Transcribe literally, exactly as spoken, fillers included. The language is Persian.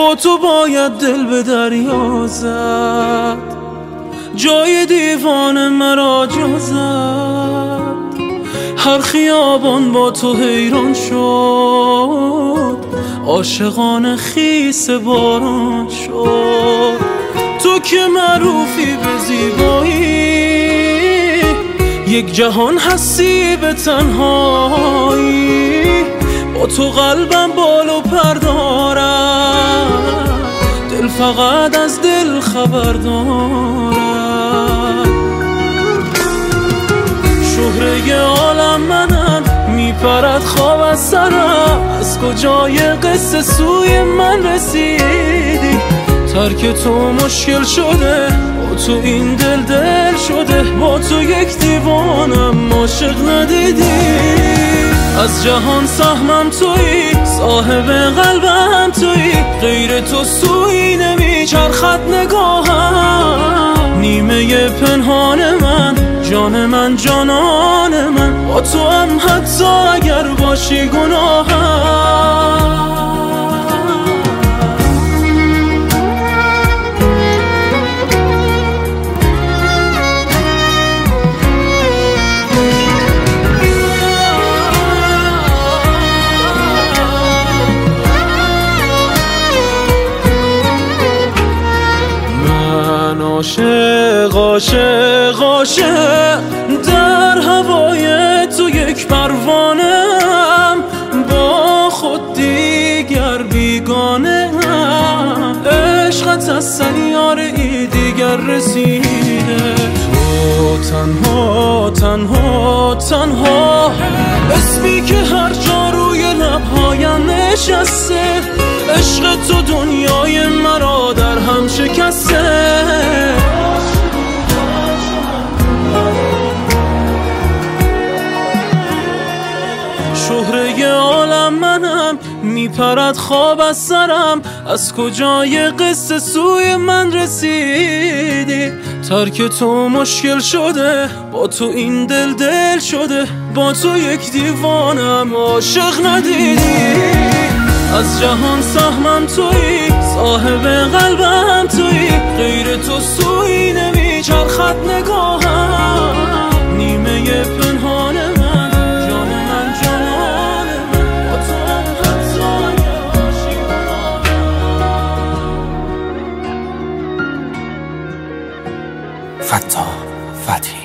با تو باید دل به دریا زد، جای دیوان مرا جا زد. هر خیابان با تو حیران شد، عاشقان خیس باران شد. تو که معروفی به زیبایی، یک جهان هستی به تنهایی. با تو قلبم بال و پر دارد، دل فقط از دل خبر دارد. شهره عالم منم، میپرد خواب از سرم. از کجای قصه سوی من رسیدی؟ ترک تو مشکل شده، با تو این دل دل شده. با تو یک دیوانم، عاشق ندیدی. از جهان سهمم تویی، صاحب قلبم تویی. غیر تو سوی نمیچرخد نگاهم. نیمه پنهان من، جان من جانان من. با تو هم حتی اگر باشی گناهم. عاشق عاشق عاشق در هوای تو یک پروانه‌ام. با خود دیگر بیگانه ام. عشقت از سیاره ای دیگر رسیده. تو تنها تنها تنها اسمی که هر جا روی لبهایم نشسته. عشق تو دنیای مرا در هم شکسته. شهره عالم منم، میپرد خواب از سرم. از کجای قصه سوی من رسیدی؟ ترک تو مشکل شده، با تو این دل دل شده. با تو یک دیوانم، عاشق ندیدی. از جهان سهمم تویی، صاحب قلبم تویی. غیر تو سوی نمیچرخد نگاهم. نیمه پنهان من، جان من جانان من. با تو هم حتی اگر باشی گناهم. فتاح فتحی